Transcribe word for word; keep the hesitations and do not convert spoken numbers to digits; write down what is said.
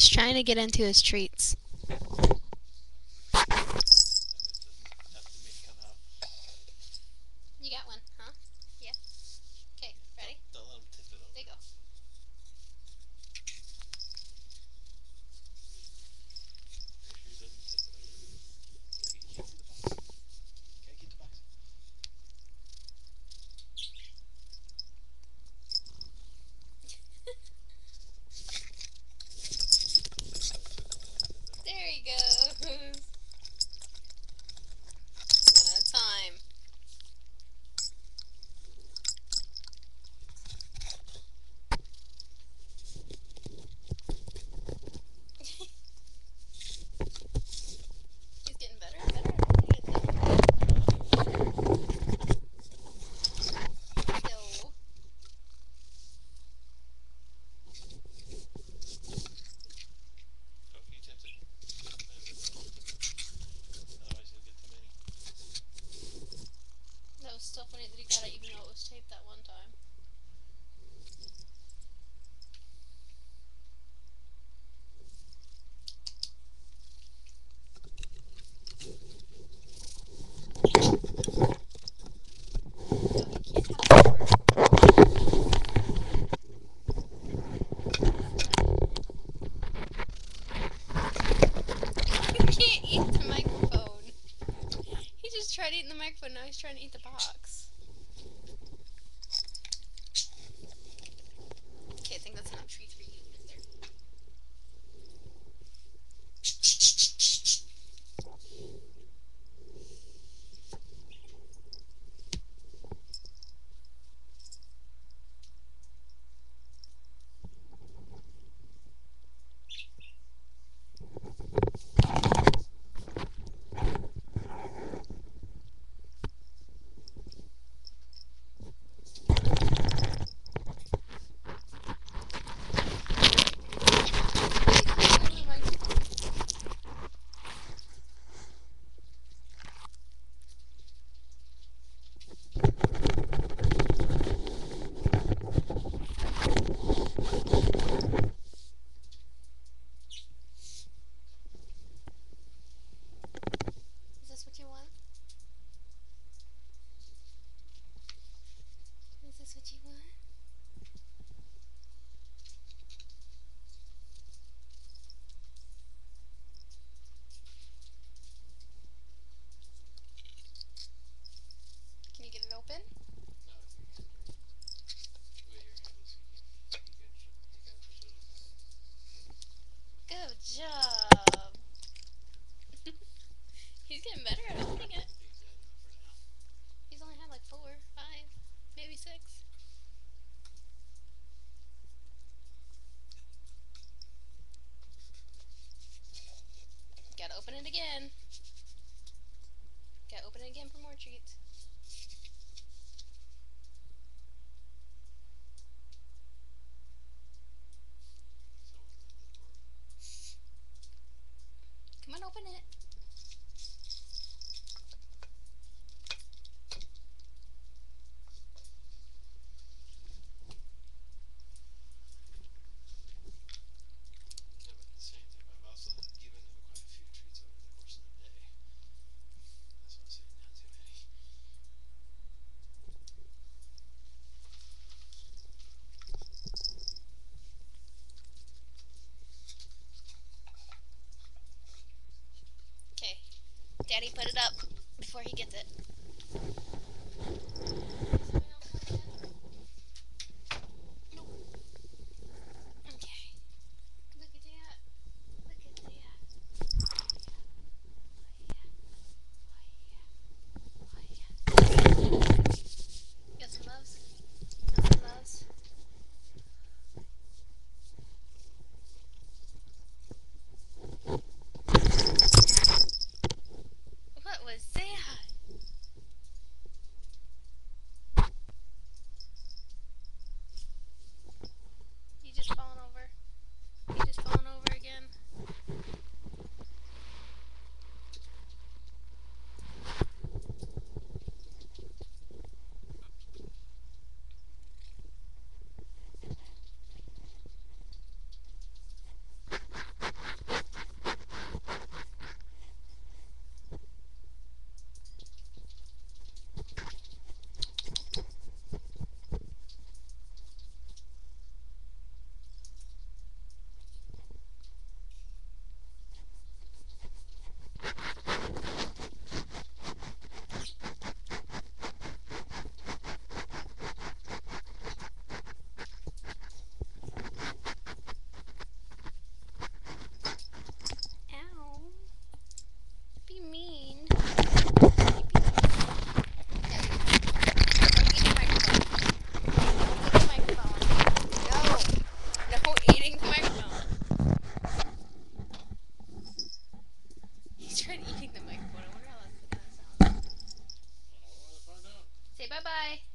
He's trying to get into his treats. You got one, huh? Yeah. Okay, ready? Don't let him tip it over. There you go. Make sure he doesn't tip it over. Okay, you can't see the box. Okay, keep the box. There he goes. One at a time. He's getting better and better. Yo. Oh, he tipped it. Otherwise you'll get too many. That was still funny that he got it even though it was taped that one time. Tried eating the microphone, now he's trying to eat the box. Okay, I think that's enough treats for you right there. Is this what you want? Is this what you want? Can you get it open? No, it's your hand right. The way your hand is, you can, you can, you can push it open. Good job. He's getting better at opening it. He's good enough for now. He's only had like four, five, maybe six. Gotta open it again. Gotta open it again for more treats. Come on, open it. Yeah, but at the same time, I've also given him quite a few treats over the course of the day. That's why I'm saying not too many. Okay. Daddy put it up before he gets it. What was that? tried eating the microphone. I wonder how that's gonna sound. Well, I want to find out. Say bye bye.